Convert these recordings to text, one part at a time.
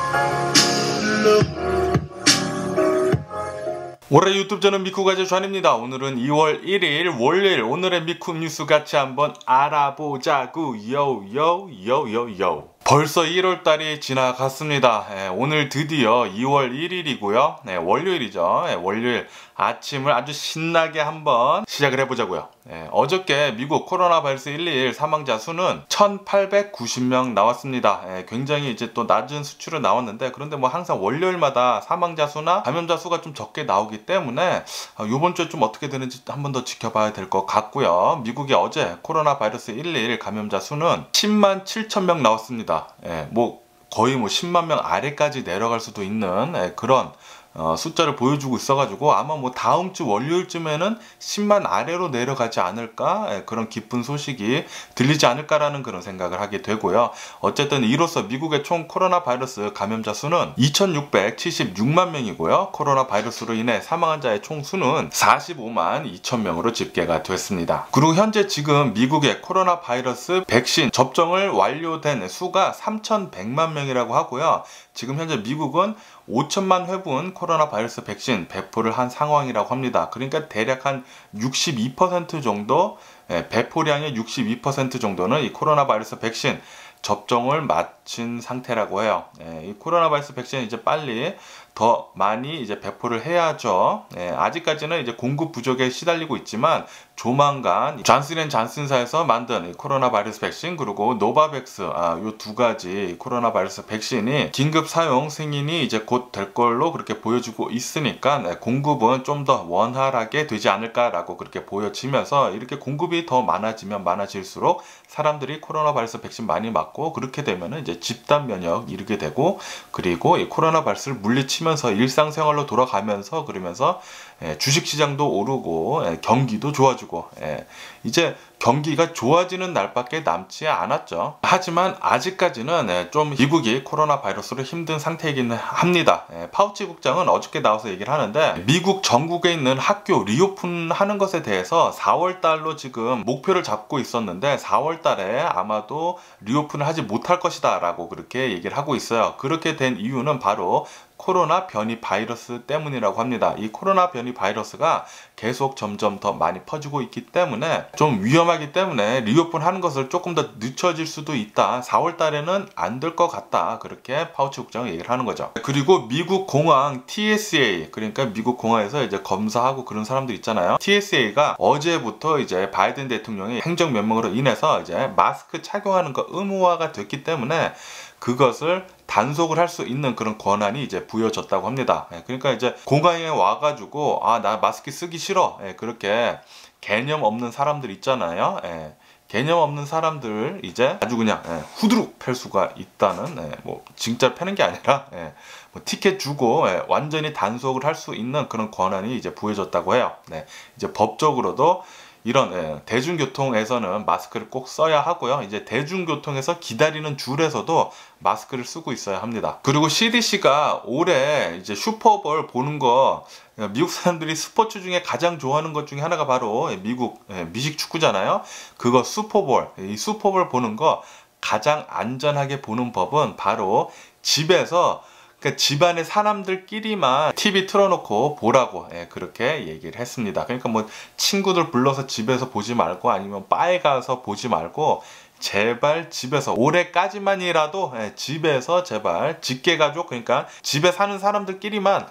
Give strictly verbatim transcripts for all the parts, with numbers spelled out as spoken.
올해 유튜브 저는 미쿠가제 존입니다. 오늘은 이월 일일 월요일, 오늘의 미쿠 뉴스 같이 한번 알아보자구. 요요요요요. 벌써 일월달이 지나갔습니다. 예, 오늘 드디어 이월 일일이고요. 네, 월요일이죠. 예, 월요일 아침을 아주 신나게 한번 시작을 해보자고요. 예, 어저께 미국 코로나 바이러스 일일 사망자 수는 천팔백구십 명 나왔습니다. 예, 굉장히 이제 또 낮은 수치로 나왔는데, 그런데 뭐 항상 월요일마다 사망자 수나 감염자 수가 좀 적게 나오기 때문에 어, 이번 주에 좀 어떻게 되는지 한 번 더 지켜봐야 될 것 같고요. 미국이 어제 코로나 바이러스 일일 감염자 수는 십만 칠천 명 나왔습니다. 예, 뭐 거의 뭐 십만 명 아래까지 내려갈 수도 있는 예, 그런 어, 숫자를 보여주고 있어가지고 아마 뭐 다음 주 월요일쯤에는 십만 아래로 내려가지 않을까, 예, 그런 기쁜 소식이 들리지 않을까라는 그런 생각을 하게 되고요. 어쨌든 이로써 미국의 총 코로나 바이러스 감염자 수는 이천육백칠십육만 명이고요. 코로나 바이러스로 인해 사망한 자의 총 수는 사십오만 이천 명으로 집계가 됐습니다. 그리고 현재 지금 미국의 코로나 바이러스 백신 접종을 완료된 수가 삼천백만 명이라고 하고요. 지금 현재 미국은 오천만 회분 코로나 바이러스 백신 배포를 한 상황이라고 합니다. 그러니까 대략 한 육십이 퍼센트 정도, 배포량의 육십이 퍼센트 정도는 이 코로나 바이러스 백신 접종을 마친 상태라고 해요. 이 코로나 바이러스 백신 이제 빨리 더 많이 이제 배포를 해야죠. 예, 아직까지는 이제 공급 부족에 시달리고 있지만 조만간 존슨앤존슨사에서 만든 코로나 바이러스 백신, 그리고 노바백스, 아, 요 두 가지 코로나 바이러스 백신이 긴급 사용 승인이 이제 곧 될 걸로 그렇게 보여주고 있으니까 네, 공급은 좀 더 원활하게 되지 않을까라고 그렇게 보여지면서, 이렇게 공급이 더 많아지면 많아질수록 사람들이 코로나 바이러스 백신 많이 맞고, 그렇게 되면 이제 집단 면역 이르게 되고, 그리고 이 코로나 바이러스를 물리치면서 일상생활로 돌아가면서, 그러면서 예, 주식시장도 오르고 예, 경기도 좋아지고, 예, 이제 경기가 좋아지는 날밖에 남지 않았죠. 하지만 아직까지는 예, 좀 미국이 코로나 바이러스로 힘든 상태이긴 합니다. 예, 파우치 국장은 어저께 나와서 얘기를 하는데, 미국 전국에 있는 학교 리오픈하는 것에 대해서 사월 달로 지금 목표를 잡고 있었는데 사월 달에 아마도 리오픈을 하지 못할 것이다 라고 그렇게 얘기를 하고 있어요. 그렇게 된 이유는 바로 코로나 변이 바이러스 때문이라고 합니다. 이 코로나 변이 바이러스가 계속 점점 더 많이 퍼지고 있기 때문에 좀 위험하기 때문에 리오픈 하는 것을 조금 더 늦춰질 수도 있다. 사월 달에는 안 될 것 같다. 그렇게 파우치 국장은 얘기를 하는 거죠. 그리고 미국 공항 티에스에이, 그러니까 미국 공항에서 이제 검사하고 그런 사람들 있잖아요. 티에스에이가 어제부터 이제 바이든 대통령이 행정 명령으로 인해서 이제 마스크 착용하는 거 의무화가 됐기 때문에 그것을 단속을 할 수 있는 그런 권한이 이제 부여졌다고 합니다. 예, 그러니까 이제 공항에 와가지고 아, 나 마스크 쓰기 싫어, 예, 그렇게 개념 없는 사람들 있잖아요. 예, 개념 없는 사람들 이제 아주 그냥 예, 후두룩 팰 수가 있다는, 예, 뭐 진짜 패는 게 아니라 예, 뭐 티켓 주고 예, 완전히 단속을 할 수 있는 그런 권한이 이제 부여졌다고 해요. 네, 이제 법적으로도 이런 예, 대중교통에서는 마스크를 꼭 써야 하고요. 이제 대중교통에서 기다리는 줄에서도 마스크를 쓰고 있어야 합니다. 그리고 씨디씨가 올해 이제 슈퍼볼 보는 거, 미국 사람들이 스포츠 중에 가장 좋아하는 것 중에 하나가 바로 미국 예, 미식 축구잖아요. 그거 슈퍼볼, 이 슈퍼볼 보는 거 가장 안전하게 보는 법은 바로 집에서, 그러니까 집안의 사람들끼리만 티비 틀어놓고 보라고 예, 그렇게 얘기를 했습니다. 그러니까 뭐 친구들 불러서 집에서 보지 말고, 아니면 바에 가서 보지 말고, 제발 집에서 올해까지만이라도 예, 집에서 제발 직계가족, 그러니까 집에 사는 사람들끼리만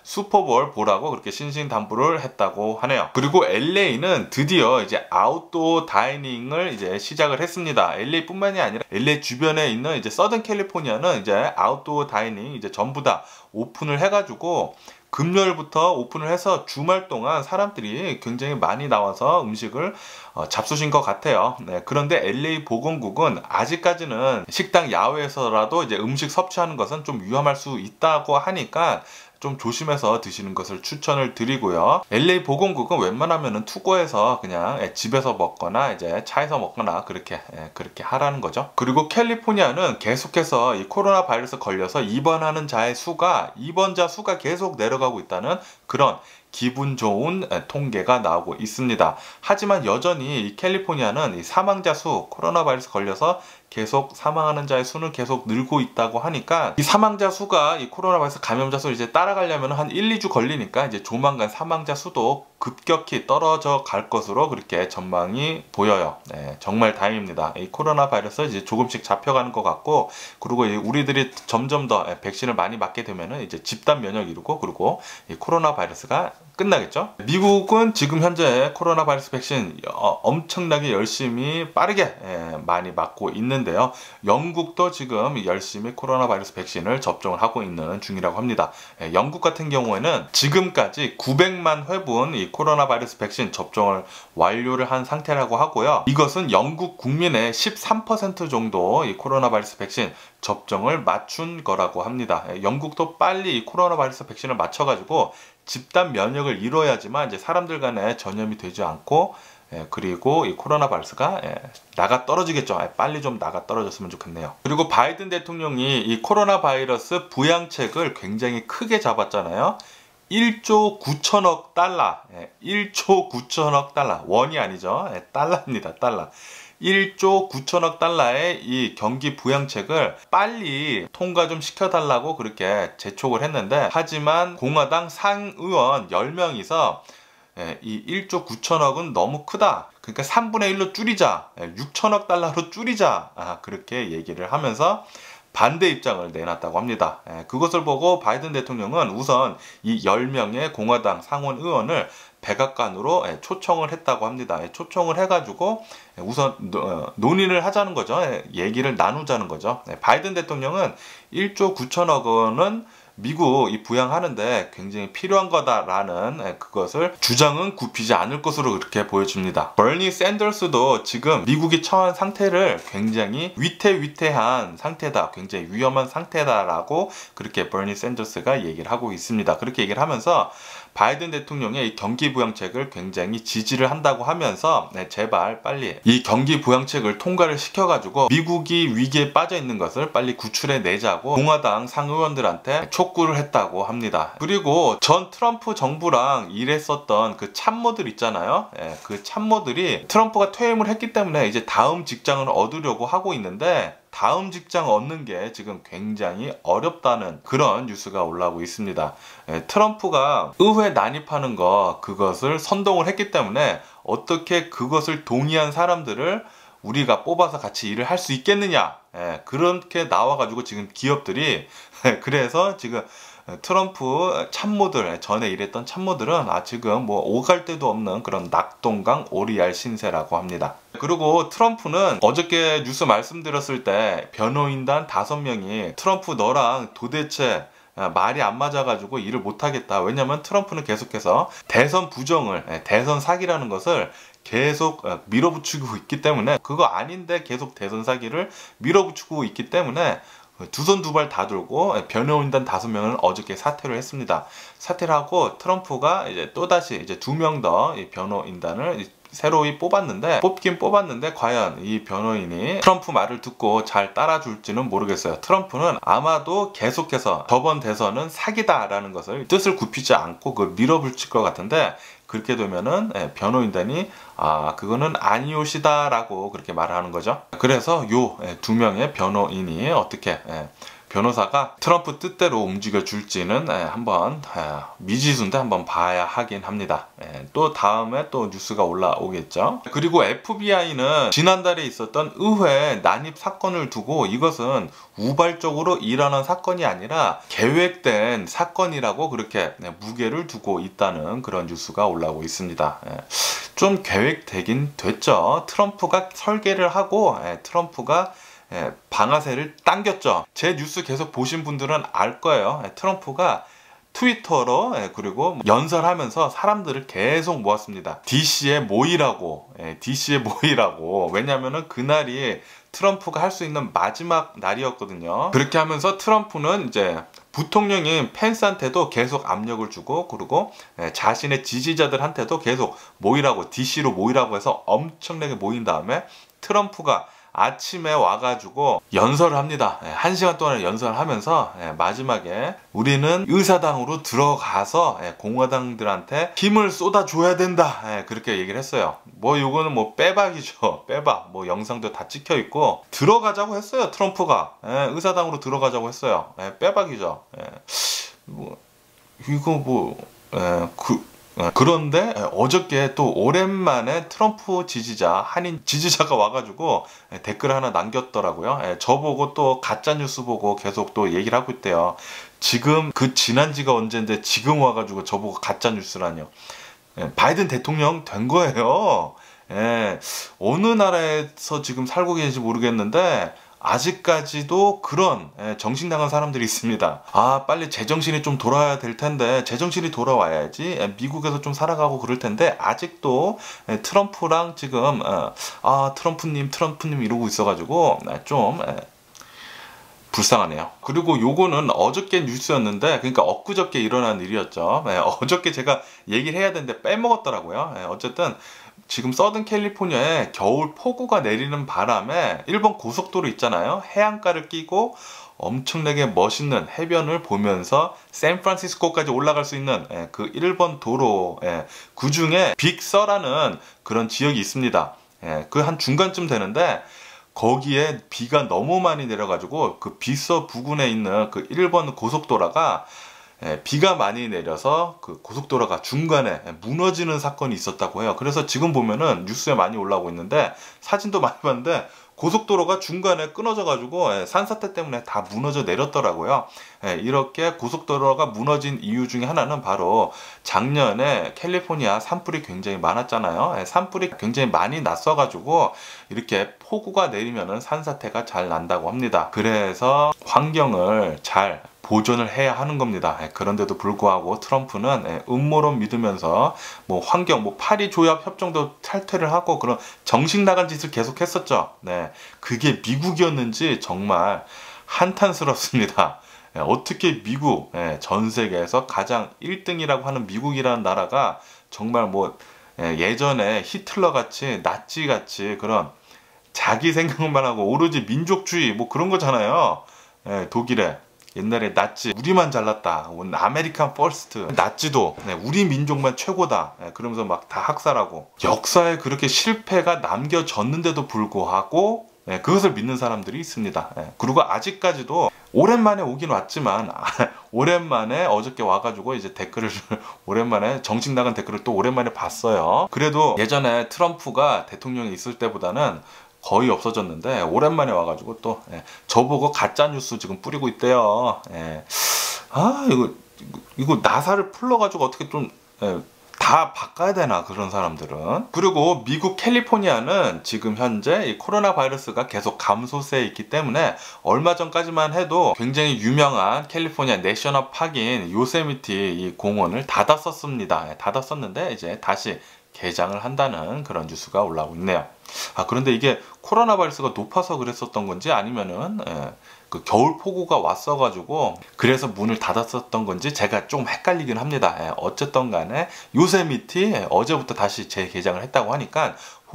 슈퍼볼 보라고 그렇게 신신당부를 했다고 하네요. 그리고 엘에이는 드디어 이제 아웃도어 다이닝을 이제 시작을 했습니다. 엘에이뿐만이 아니라 엘에이 주변에 있는 이제 서든 캘리포니아는 이제 아웃도어 다이닝 이제 전부 다 오픈을 해가지고 금요일부터 오픈을 해서 주말 동안 사람들이 굉장히 많이 나와서 음식을 어, 잡수신 것 같아요. 네, 그런데 엘에이 보건국은 아직까지는 식당 야외에서라도 이제 음식 섭취하는 것은 좀 위험할 수 있다고 하니까 좀 조심해서 드시는 것을 추천을 드리고요. 엘에이 보건국은 웬만하면은 투고해서 그냥 집에서 먹거나 이제 차에서 먹거나 그렇게 그렇게 하라는 거죠. 그리고 캘리포니아는 계속해서 이 코로나 바이러스 걸려서 입원하는 자의 수가 입원자 수가 계속 내려가고 있다는 그런 기분 좋은 통계가 나오고 있습니다. 하지만 여전히 이 캘리포니아는 이 사망자 수, 코로나 바이러스 걸려서 계속 사망하는 자의 수는 계속 늘고 있다고 하니까 이 사망자 수가 이 코로나 바이러스 감염자 수를 이제 따라가려면 한 일, 이 주 걸리니까 이제 조만간 사망자 수도 급격히 떨어져 갈 것으로 그렇게 전망이 보여요. 네, 정말 다행입니다. 이 코로나 바이러스 이제 조금씩 잡혀가는 것 같고, 그리고 우리들이 점점 더 백신을 많이 맞게 되면은 이제 집단 면역이 이루고, 그리고 이 코로나 바이러스가 끝나겠죠. 미국은 지금 현재 코로나 바이러스 백신 엄청나게 열심히 빠르게 많이 맞고 있는데요. 영국도 지금 열심히 코로나 바이러스 백신을 접종을 하고 있는 중이라고 합니다. 영국 같은 경우에는 지금까지 구백만 회분 이 코로나 바이러스 백신 접종을 완료를 한 상태라고 하고요. 이것은 영국 국민의 십삼 퍼센트 정도 이 코로나 바이러스 백신 접종을 맞춘 거라고 합니다. 영국도 빨리 이 코로나 바이러스 백신을 맞춰가지고 집단 면역을 이뤄야지만 이제 사람들 간에 전염이 되지 않고, 예, 그리고 이 코로나 바이러스가 예, 나가 떨어지겠죠. 예, 빨리 좀 나가 떨어졌으면 좋겠네요. 그리고 바이든 대통령이 이 코로나 바이러스 부양책을 굉장히 크게 잡았잖아요. 일조 구천억 달러, 예, 일조 구천억 달러, 원이 아니죠. 예, 달러입니다. 달러. 일조 구천억 달러의 이 경기 부양책을 빨리 통과 좀 시켜달라고 그렇게 재촉을 했는데, 하지만 공화당 상의원 열 명이서 이 일조 구천억은 너무 크다, 그러니까 삼분의 일로 줄이자, 육천억 달러로 줄이자, 아, 그렇게 얘기를 하면서 반대 입장을 내놨다고 합니다. 그것을 보고 바이든 대통령은 우선 이 열 명의 공화당 상원 의원을 백악관으로 초청을 했다고 합니다. 초청을 해가지고 우선 논의를 하자는 거죠. 얘기를 나누자는 거죠. 바이든 대통령은 일조 구천억 원은 미국 이 부양하는데 굉장히 필요한 거다라는 그것을 주장은 굽히지 않을 것으로 그렇게 보여집니다. 버니 샌더스도 지금 미국이 처한 상태를 굉장히 위태위태한 상태다, 굉장히 위험한 상태다라고 그렇게 버니 샌더스가 얘기를 하고 있습니다. 그렇게 얘기를 하면서 바이든 대통령의 이 경기 부양책을 굉장히 지지를 한다고 하면서 네, 제발 빨리 이 경기 부양책을 통과를 시켜가지고 미국이 위기에 빠져 있는 것을 빨리 구출해 내자고 공화당 상의원들한테 촉구를 했다고 합니다. 그리고 전 트럼프 정부랑 일했었던 그 참모들 있잖아요. 네, 그 참모들이 트럼프가 퇴임을 했기 때문에 이제 다음 직장을 얻으려고 하고 있는데, 다음 직장 얻는 게 지금 굉장히 어렵다는 그런 뉴스가 올라오고 있습니다. 예, 트럼프가 의회 난입하는 거 그것을 선동을 했기 때문에 어떻게 그것을 동의한 사람들을 우리가 뽑아서 같이 일을 할 수 있겠느냐, 예, 그렇게 나와가지고 지금 기업들이 그래서 지금 트럼프 참모들, 전에 일했던 참모들은 아 지금 뭐 오갈 데도 없는 그런 낙동강 오리알 신세라고 합니다. 그리고 트럼프는 어저께 뉴스 말씀드렸을 때 변호인단 다섯 명이 트럼프 너랑 도대체 말이 안 맞아가지고 일을 못하겠다. 왜냐면 트럼프는 계속해서 대선 부정을, 대선 사기라는 것을 계속 밀어붙이고 있기 때문에, 그거 아닌데 계속 대선 사기를 밀어붙이고 있기 때문에 두 손 두 발 다 들고 변호인단 다섯 명은 어저께 사퇴를 했습니다. 사퇴를 하고 트럼프가 이제 또다시 이제 두 명 더 변호인단을 새로이 뽑았는데, 뽑긴 뽑았는데 과연 이 변호인이 트럼프 말을 듣고 잘 따라줄지는 모르겠어요. 트럼프는 아마도 계속해서 저번 대선은 사기다라는 것을 뜻을 굽히지 않고 그걸 밀어붙일 것 같은데, 그렇게 되면은 변호인단이 아 그거는 아니오시다라고 그렇게 말을 하는 거죠. 그래서 요 두 명의 변호인이 어떻게 변호사가 트럼프 뜻대로 움직여 줄지는 한번 미지수인데 한번 봐야 하긴 합니다. 또 다음에 또 뉴스가 올라오겠죠. 그리고 에프비아이는 지난달에 있었던 의회 난입 사건을 두고 이것은 우발적으로 일어난 사건이 아니라 계획된 사건이라고 그렇게 무게를 두고 있다는 그런 뉴스가 올라오고 있습니다. 좀 계획되긴 됐죠. 트럼프가 설계를 하고 트럼프가 예, 방아쇠를 당겼죠. 제 뉴스 계속 보신 분들은 알 거예요. 예, 트럼프가 트위터로 예, 그리고 연설하면서 사람들을 계속 모았습니다. 디씨에 모이라고, 예, 디씨에 모이라고. 왜냐면은 그날이 트럼프가 할 수 있는 마지막 날이었거든요. 그렇게 하면서 트럼프는 이제 부통령인 펜스한테도 계속 압력을 주고, 그리고 예, 자신의 지지자들한테도 계속 모이라고, 디씨로 모이라고 해서 엄청나게 모인 다음에 트럼프가 아침에 와가지고 연설을 합니다. 한 시간 동안 연설을 하면서 마지막에 우리는 의사당으로 들어가서 공화당들한테 힘을 쏟아줘야 된다, 그렇게 얘기를 했어요. 뭐 이거는 뭐 빼박이죠. 빼박. 뭐 영상도 다 찍혀 있고 들어가자고 했어요. 트럼프가 의사당으로 들어가자고 했어요. 빼박이죠. 뭐 이거 뭐 그 그런데 어저께 또 오랜만에 트럼프 지지자, 한인 지지자가 와가지고 댓글 하나 남겼더라고요. 저보고 또 가짜뉴스 보고 계속 또 얘기를 하고 있대요. 지금 그 지난 지가 언젠데 지금 와가지고 저보고 가짜뉴스라뇨. 바이든 대통령 된 거예요. 어느 나라에서 지금 살고 계신지 모르겠는데 아직까지도 그런 정신 나간 사람들이 있습니다. 아, 빨리 제정신이 좀 돌아야 될 텐데, 제정신이 돌아와야지 미국에서 좀 살아가고 그럴 텐데 아직도 트럼프랑 지금 아 트럼프님 트럼프님 이러고 있어가지고 좀 불쌍하네요. 그리고 요거는 어저께 뉴스였는데, 그러니까 엊그저께 일어난 일이었죠. 어저께 제가 얘기를 해야 되는데 빼먹었더라고요. 어쨌든 지금 서든 캘리포니아에 겨울 폭우가 내리는 바람에 일본 고속도로 있잖아요. 해안가를 끼고 엄청나게 멋있는 해변을 보면서 샌프란시스코까지 올라갈 수 있는 그 일본 도로, 그 중에 빅서라는 그런 지역이 있습니다. 그 한 중간쯤 되는데 거기에 비가 너무 많이 내려가지고 그 빅서 부근에 있는 그 일본 고속도로가 예, 비가 많이 내려서 그 고속도로가 중간에 무너지는 사건이 있었다고 해요. 그래서 지금 보면은 뉴스에 많이 올라오고 있는데 사진도 많이 봤는데 고속도로가 중간에 끊어져 가지고 예, 산사태 때문에 다 무너져 내렸더라고요. 예, 이렇게 고속도로가 무너진 이유 중에 하나는 바로 작년에 캘리포니아 산불이 굉장히 많았잖아요. 예, 산불이 굉장히 많이 났어 가지고 이렇게 폭우가 내리면은 산사태가 잘 난다고 합니다. 그래서 환경을 잘 보존을 해야 하는 겁니다. 그런데도 불구하고 트럼프는 음모론 믿으면서 뭐 환경, 뭐 파리 조약 협정도 탈퇴를 하고 그런 정신 나간 짓을 계속 했었죠. 네, 그게 미국이었는지 정말 한탄스럽습니다. 어떻게 미국, 전 세계에서 가장 일 등이라고 하는 미국이라는 나라가 정말 뭐 예전에 히틀러 같이 나치 같이 그런 자기 생각만 하고 오로지 민족주의 뭐 그런 거잖아요. 독일에 옛날에 나치 우리만 잘났다, 아메리칸 퍼스트, 나치도 네, 우리 민족만 최고다, 네, 그러면서 막 다 학살하고 역사에 그렇게 실패가 남겨졌는데도 불구하고 네, 그것을 믿는 사람들이 있습니다. 네, 그리고 아직까지도 오랜만에 오긴 왔지만 오랜만에 어저께 와가지고 이제 댓글을 오랜만에 정신 나간 댓글을 또 오랜만에 봤어요. 그래도 예전에 트럼프가 대통령이 있을 때보다는 거의 없어졌는데 오랜만에 와가지고 또 예, 저보고 가짜뉴스 지금 뿌리고 있대요. 예. 아 이거 이거 나사를 풀러가지고 어떻게 좀 예, 다 바꿔야 되나 그런 사람들은. 그리고 미국 캘리포니아는 지금 현재 이 코로나 바이러스가 계속 감소세에 있기 때문에 얼마 전까지만 해도 굉장히 유명한 캘리포니아 내셔널 파크인 요세미티 이 공원을 닫았었습니다. 예, 닫았었는데 이제 다시 개장을 한다는 그런 뉴스가 올라오고 있네요. 아 그런데 이게 코로나 바이러스가 높아서 그랬었던 건지 아니면은 예, 그 겨울 폭우가 왔어 가지고 그래서 문을 닫았었던 건지 제가 좀 헷갈리긴 합니다. 예, 어쨌든 간에 요세미티 예, 어제부터 다시 재개장을 했다고 하니까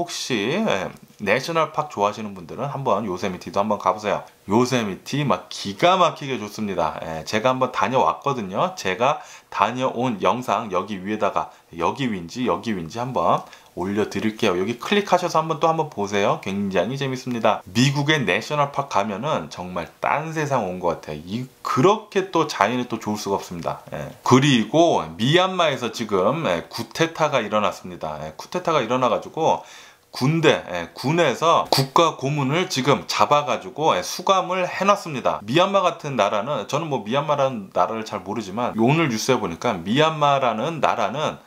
혹시 예, 내셔널 파크 좋아하시는 분들은 한번 요세미티도 한번 가보세요. 요세미티 막 기가 막히게 좋습니다. 예, 제가 한번 다녀왔거든요. 제가 다녀온 영상 여기 위에다가 여기 위인지 여기 위인지 한번 올려드릴게요. 여기 클릭하셔서 한번 또 한번 보세요. 굉장히 재밌습니다. 미국의 내셔널 파크 가면은 정말 딴 세상 온 것 같아요. 이 그렇게 또 자연이 또 좋을 수가 없습니다. 예. 그리고 미얀마에서 지금 예, 쿠데타가 일어났습니다. 예, 쿠데타가 일어나가지고 군대, 예, 군에서 국가 고문을 지금 잡아가지고 예, 수감을 해놨습니다. 미얀마 같은 나라는 저는 뭐 미얀마라는 나라를 잘 모르지만 오늘 뉴스에 보니까 미얀마라는 나라는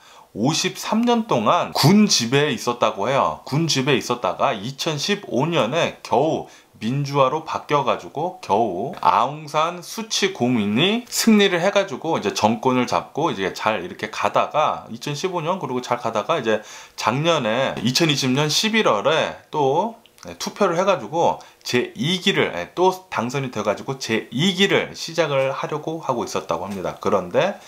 오십삼 년 동안 군 지배에 있었다고 해요. 군 지배에 있었다가 이천십오 년에 겨우 민주화로 바뀌어가지고 겨우 아웅산 수치 고문이 승리를 해가지고 이제 정권을 잡고 이제 잘 이렇게 가다가 이천십오 년 그리고 잘 가다가 이제 작년에 이천이십 년 십일월에 또 투표를 해가지고 제이 기를 또 당선이 돼가지고 제이 기를 시작을 하려고 하고 있었다고 합니다. 그런데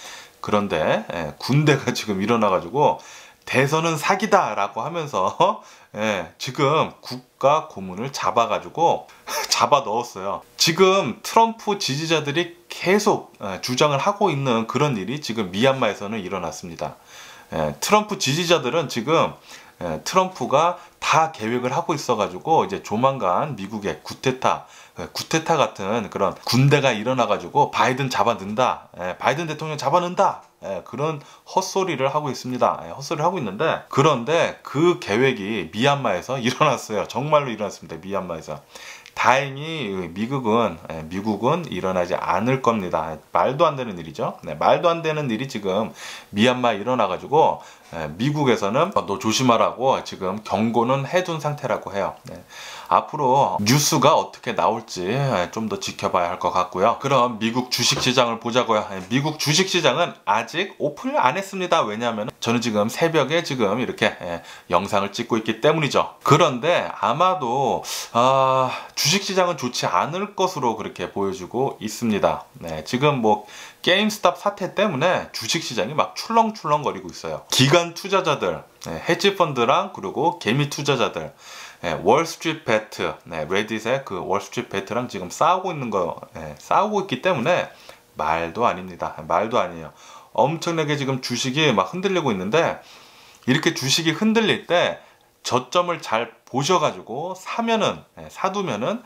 그런데 예, 군대가 지금 일어나가지고 대선은 사기다 라고 하면서 예, 지금 국, 국가 고문을 잡아가지고 잡아 넣었어요. 지금 트럼프 지지자들이 계속 주장을 하고 있는 그런 일이 지금 미얀마에서는 일어났습니다. 트럼프 지지자들은 지금 트럼프가 다 계획을 하고 있어가지고 이제 조만간 미국의 구테타, 구테타 같은 그런 군대가 일어나가지고 바이든 잡아 넣는다, 바이든 대통령 잡아 넣는다, 그런 헛소리를 하고 있습니다. 헛소리를 하고 있는데, 그런데 그 계획이 미얀마에서 일어났어요. 정말로 일어났습니다. 미얀마에서. 다행히 미국은 미국은 일어나지 않을 겁니다. 말도 안 되는 일이죠. 네, 말도 안 되는 일이 지금 미얀마에 일어나가지고 미국에서는 너 조심하라고 지금 경고는 해둔 상태라고 해요. 네. 앞으로 뉴스가 어떻게 나올지 좀 더 지켜봐야 할 것 같고요. 그럼 미국 주식시장을 보자고요. 미국 주식시장은 아직 오픈을 안 했습니다. 왜냐하면 저는 지금 새벽에 지금 이렇게 영상을 찍고 있기 때문이죠. 그런데 아마도 아, 주식시장은 좋지 않을 것으로 그렇게 보여주고 있습니다. 네, 지금 뭐 게임스탑 사태 때문에 주식시장이 막 출렁출렁거리고 있어요. 기관 투자자들, 헤지펀드랑 그리고 개미 투자자들, 네, 월스트리트 배트, 네, 레딧의 그 월스트리트 배트랑 지금 싸우고 있는 거, 네, 싸우고 있기 때문에 말도 아닙니다. 말도 아니에요. 엄청나게 지금 주식이 막 흔들리고 있는데, 이렇게 주식이 흔들릴 때 저점을 잘 보셔가지고 사면은, 네, 사두면은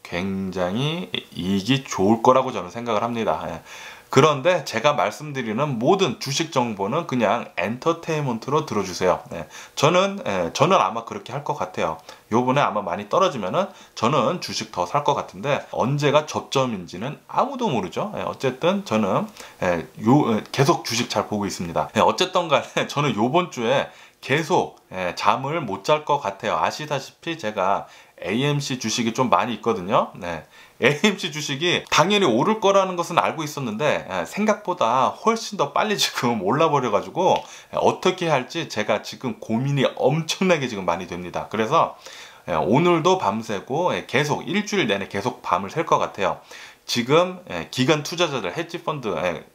굉장히 이익이 좋을 거라고 저는 생각을 합니다. 네. 그런데 제가 말씀드리는 모든 주식 정보는 그냥 엔터테인먼트로 들어주세요. 네. 저는 예, 저는 아마 그렇게 할 것 같아요. 요번에 아마 많이 떨어지면은 저는 주식 더 살 것 같은데 언제가 저점인지는 아무도 모르죠. 예, 어쨌든 저는 예, 요 계속 주식 잘 보고 있습니다. 예, 어쨌든 간에 저는 요번 주에 계속 예, 잠을 못 잘 것 같아요. 아시다시피 제가 에이엠씨 주식이 좀 많이 있거든요. 네. 에이엠씨 주식이 당연히 오를 거라는 것은 알고 있었는데 생각보다 훨씬 더 빨리 지금 올라 버려 가지고 어떻게 할지 제가 지금 고민이 엄청나게 지금 많이 됩니다. 그래서 오늘도 밤새고 계속 일주일 내내 계속 밤을 샐 것 같아요. 지금 기관 투자자들, 헤지펀드,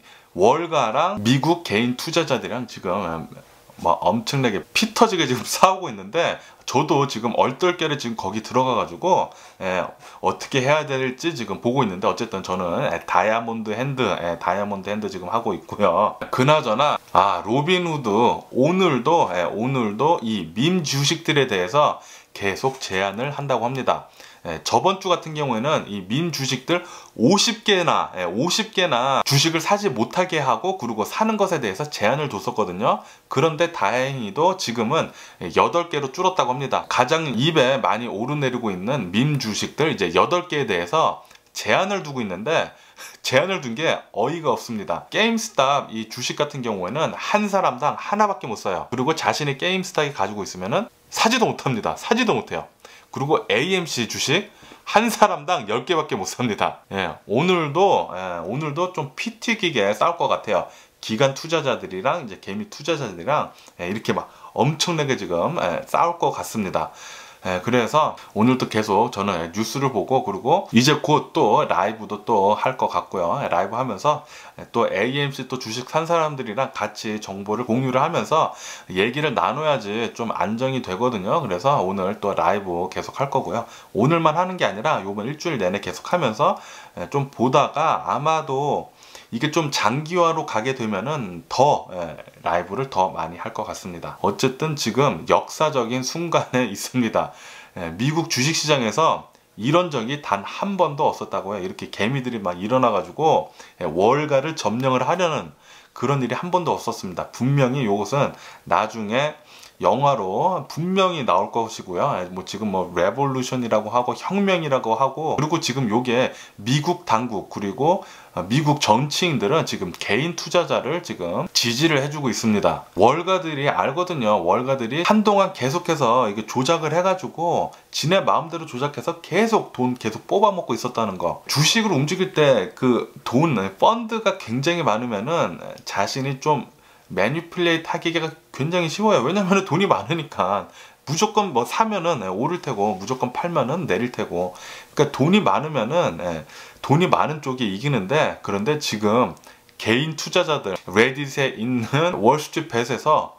월가랑 미국 개인 투자자들이랑 지금 뭐 엄청나게 피 터지게 지금 싸우고 있는데, 저도 지금 얼떨결에 지금 거기 들어가 가지고 예, 어떻게 해야 될지 지금 보고 있는데, 어쨌든 저는 예, 다이아몬드 핸드 예, 다이아몬드 핸드 지금 하고 있고요. 그나저나 아 로빈후드 오늘도 예, 오늘도 이 밈 주식들에 대해서 계속 제안을 한다고 합니다. 예, 저번 주 같은 경우에는 이 민 주식들 오십 개나 예, 오십 개나 주식을 사지 못하게 하고 그리고 사는 것에 대해서 제한을 뒀었거든요. 그런데 다행히도 지금은 여덟 개로 줄었다고 합니다. 가장 입에 많이 오르내리고 있는 민 주식들 이제 여덟 개에 대해서 제한을 두고 있는데, 제한을 둔 게 어이가 없습니다. 게임스탑 이 주식 같은 경우에는 한 사람당 하나밖에 못 사요. 그리고 자신이 게임스탑이 가지고 있으면은 사지도 못합니다. 사지도 못해요. 그리고 에이엠씨 주식 한 사람당 열 개밖에 못 삽니다. 예, 오늘도 예, 오늘도 좀 피 튀기게 싸울 것 같아요. 기관 투자자들이랑 이제 개미 투자자들이랑 예, 이렇게 막 엄청나게 지금 예, 싸울 것 같습니다. 예, 그래서 오늘도 계속 저는 뉴스를 보고, 그리고 이제 곧 또 라이브도 또 할 것 같고요. 예, 라이브 하면서 또 에이엠씨 또 주식 산 사람들이랑 같이 정보를 공유를 하면서 얘기를 나눠야지 좀 안정이 되거든요. 그래서 오늘 또 라이브 계속 할 거고요. 오늘만 하는 게 아니라 요번 일주일 내내 계속 하면서 예, 좀 보다가 아마도 이게 좀 장기화로 가게 되면은 더 예, 라이브를 더 많이 할 것 같습니다. 어쨌든 지금 역사적인 순간에 있습니다. 예, 미국 주식시장에서 이런 적이 단 한 번도 없었다고 해요. 이렇게 개미들이 막 일어나가지고 예, 월가를 점령을 하려는 그런 일이 한 번도 없었습니다. 분명히 이것은 나중에 영화로 분명히 나올 것이고요. 뭐 지금 뭐 레볼루션이라고 하고 혁명이라고 하고, 그리고 지금 요게 미국 당국 그리고 미국 정치인들은 지금 개인 투자자를 지금 지지를 해주고 있습니다. 월가들이 알거든요. 월가들이 한동안 계속해서 이게 조작을 해가지고 지네 마음대로 조작해서 계속 돈 계속 뽑아먹고 있었다는 거. 주식을 움직일 때 그 돈, 펀드가 굉장히 많으면은 자신이 좀 매니플레이트 하기가 굉장히 쉬워요. 왜냐면 돈이 많으니까 무조건 뭐 사면은 오를 테고 무조건 팔면은 내릴 테고, 그러니까 돈이 많으면은 돈이 많은 쪽이 이기는데, 그런데 지금 개인 투자자들 레딧에 있는 월스트리트 벳에서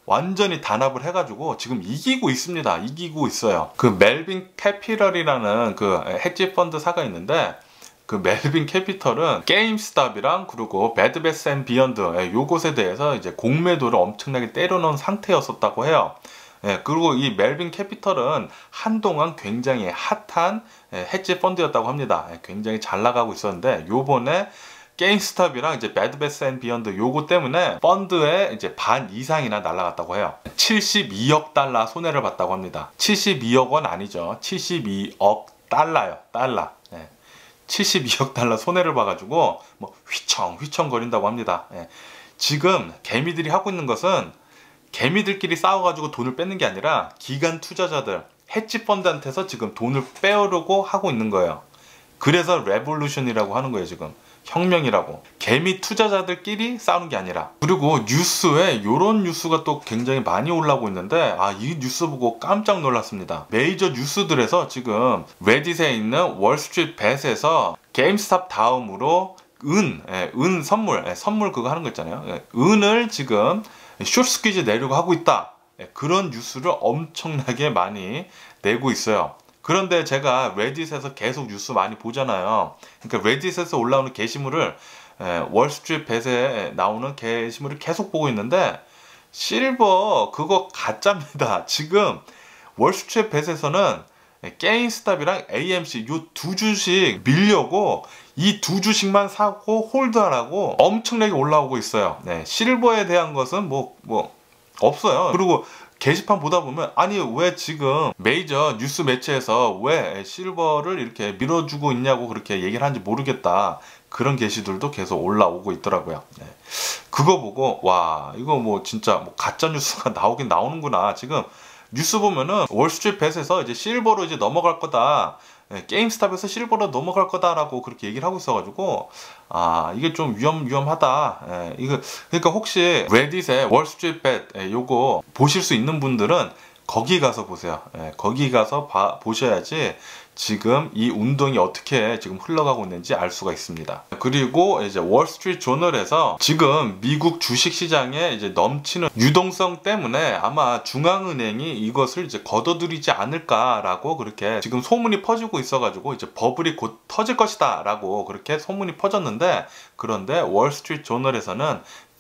완전히 단합을 해가지고 지금 이기고 있습니다. 이기고 있어요. 그 멜빈 캐피털이라는 그 헤지 펀드사가 있는데, 그 멜빈 캐피털은 게임스탑이랑 그리고 배드베스 앤 비욘드 요것에 대해서 이제 공매도를 엄청나게 때려놓은 상태였었다고 해요. 예, 그리고 이 멜빈 캐피털은 한동안 굉장히 핫한 헤지 펀드였다고 합니다. 예, 굉장히 잘 나가고 있었는데 요번에 게임스탑이랑 이제 배드베스 앤 비욘드 요거 때문에 펀드의 이제 반 이상이나 날라갔다고 해요. 칠십이억 달러 손해를 봤다고 합니다. 칠십이억 원 아니죠. 칠십이억 달러요. 달러. 예. 칠십이억 달러 손해를 봐가지고 뭐 휘청 휘청 거린다고 합니다. 예. 지금 개미들이 하고 있는 것은 개미들끼리 싸워가지고 돈을 뺏는 게 아니라 기관 투자자들 헤지 펀드한테서 지금 돈을 빼오려고 하고 있는 거예요. 그래서 레볼루션이라고 하는 거예요. 지금 혁명이라고. 개미 투자자들끼리 싸우는 게 아니라. 그리고 뉴스에 요런 뉴스가 또 굉장히 많이 올라오고 있는데, 아, 이 뉴스 보고 깜짝 놀랐습니다. 메이저 뉴스들에서 지금 레딧에 있는 월스트리트벳에서 게임스탑 다음으로 은, 예, 은 선물, 예, 선물 그거 하는 거 있잖아요. 예, 은을 지금 숏 스퀴즈 내려고 하고 있다. 예, 그런 뉴스를 엄청나게 많이 내고 있어요. 그런데 제가 레딧에서 계속 뉴스 많이 보잖아요. 그러니까 레딧에서 올라오는 게시물을 월스트리트벳에 나오는 게시물을 계속 보고 있는데, 실버 그거 가짜입니다. 지금 월스트리트벳에서는 게임스탑이랑 에이엠씨 요 두 주식 밀려고 이 두 주식만 사고 홀드하라고 엄청나게 올라오고 있어요. 네, 실버에 대한 것은 뭐, 뭐 없어요. 그리고 게시판 보다 보면, 아니 왜 지금 메이저 뉴스 매체에서 왜 실버를 이렇게 밀어주고 있냐고 그렇게 얘기를 하는지 모르겠다, 그런 게시들도 계속 올라오고 있더라고요. 네. 그거 보고 와, 이거 뭐 진짜 뭐 가짜 뉴스가 나오긴 나오는구나. 지금 뉴스 보면은 월스트리트벳에서 이제 실버로 이제 넘어갈 거다, 예, 게임스탑에서 실버로 넘어갈 거다라고 그렇게 얘기를 하고 있어가지고, 아, 이게 좀 위험 위험하다. 예, 이거 그러니까 혹시 레딧에 월스트리트벳 예, 요거 보실 수 있는 분들은 거기 가서 보세요. 예, 거기 가서 봐, 보셔야지 지금 이 운동이 어떻게 지금 흘러가고 있는지 알 수가 있습니다. 그리고 이제 월스트리트 조널에서 지금 미국 주식시장에 이제 넘치는 유동성 때문에 아마 중앙은행이 이것을 이제 걷어들이지 않을까라고 그렇게 지금 소문이 퍼지고 있어가지고 이제 버블이 곧 터질 것이다라고 그렇게 소문이 퍼졌는데, 그런데 월스트리트 조널에서는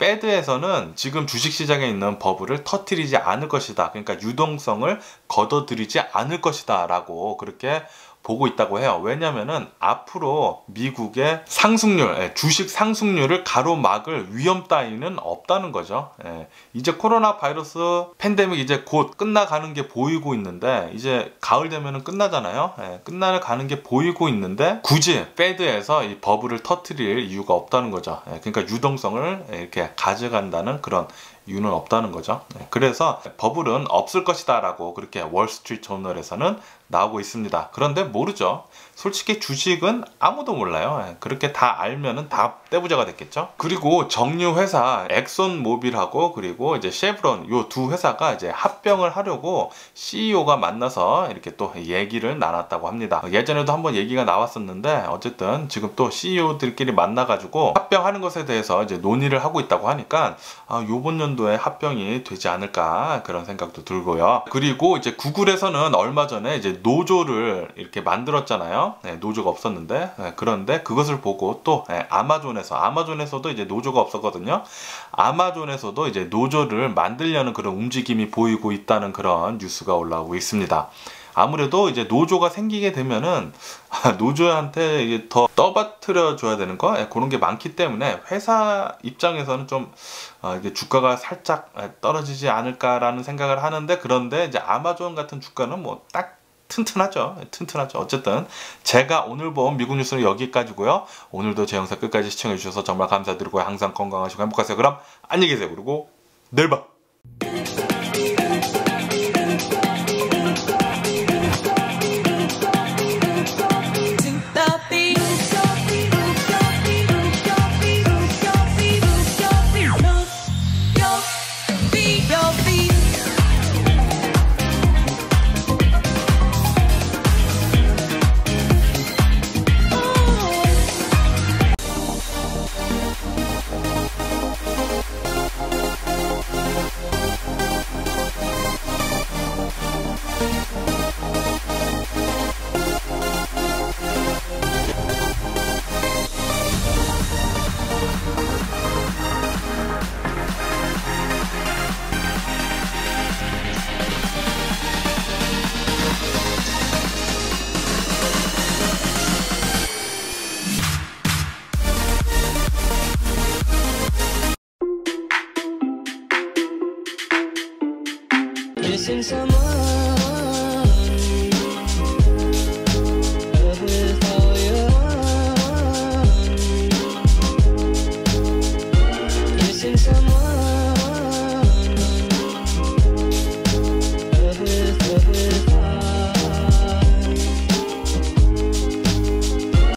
페드에서는 지금 주식시장에 있는 버블을 터뜨리지 않을 것이다. 그러니까 유동성을 걷어들이지 않을 것이다 라고 그렇게 보고 있다고 해요. 왜냐면은 앞으로 미국의 상승률, 주식 상승률을 가로막을 위험 따위는 없다는 거죠. 이제 코로나 바이러스 팬데믹 이제 곧 끝나가는 게 보이고 있는데, 이제 가을 되면은 끝나잖아요. 끝나가는 게 보이고 있는데 굳이 페드에서 이 버블을 터뜨릴 이유가 없다는 거죠. 그러니까 유동성을 이렇게 가져간다는 그런 이유는 없다는 거죠. 그래서 버블은 없을 것이다 라고 그렇게 월스트리트 조널에서는 나오고 있습니다. 그런데 모르죠. 솔직히 주식은 아무도 몰라요. 그렇게 다 알면은 다 떼부자가 됐겠죠. 그리고 정유 회사 엑손 모빌하고 그리고 이제 쉐브론 요 두 회사가 이제 합병을 하려고 씨이오가 만나서 이렇게 또 얘기를 나눴다고 합니다. 예전에도 한번 얘기가 나왔었는데, 어쨌든 지금 또 씨이오들끼리 만나가지고 합병하는 것에 대해서 이제 논의를 하고 있다고 하니까, 아, 요번 연도에 합병이 되지 않을까 그런 생각도 들고요. 그리고 이제 구글에서는 얼마 전에 이제 노조를 이렇게 만들었잖아요. 네, 노조가 없었는데, 네, 그런데 그것을 보고 또 네, 아마존에서 아마존에서도 이제 노조가 없었거든요. 아마존에서도 이제 노조를 만들려는 그런 움직임이 보이고 있다는 그런 뉴스가 올라오고 있습니다. 아무래도 이제 노조가 생기게 되면은 노조한테 이게 더 떠받들여 줘야 되는 거, 그런 게 많기 때문에 회사 입장에서는 좀 이게 주가가 살짝 떨어지지 않을까라는 생각을 하는데, 그런데 이제 아마존 같은 주가는 뭐 딱 튼튼하죠. 튼튼하죠. 어쨌든 제가 오늘 본 미국 뉴스는 여기까지고요. 오늘도 제 영상 끝까지 시청해 주셔서 정말 감사드리고요. 항상 건강하시고 행복하세요. 그럼 안녕히 계세요. 그리고 내일 봐. missing someone.